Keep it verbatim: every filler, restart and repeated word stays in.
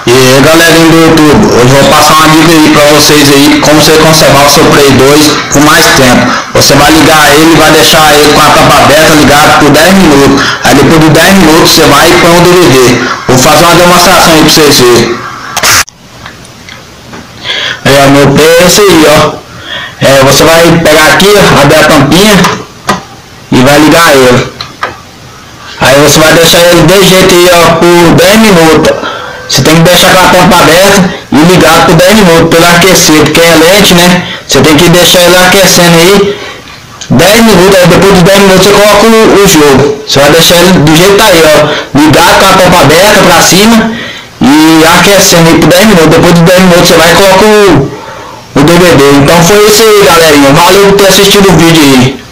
E aí, galerinha do YouTube, hoje eu vou passar uma dica aí pra vocês aí, como você conservar o seu Play dois por mais tempo. Você vai ligar ele, vai deixar ele com a tampa aberta ligado por dez minutos. Aí depois de dez minutos você vai e põe o D V D. Vou fazer uma demonstração aí pra vocês verem. Aí ó, meu Play é esse aí, ó. É, você vai pegar aqui, ó, abrir a tampinha e vai ligar ele. Aí você vai deixar ele desse jeito aí, ó, por dez minutos. Você tem que deixar com a tampa aberta e ligado por dez minutos para ele aquecer, porque é lente, né? Você tem que deixar ele aquecendo aí dez minutos, aí depois de dez minutos você coloca o, o jogo. Você vai deixar ele do jeito aí, ó, ligado com a tampa aberta para cima e aquecendo aí por dez minutos. Depois de dez minutos você vai e coloca o, o D V D. Então foi isso aí, galerinha. Valeu por ter assistido o vídeo aí.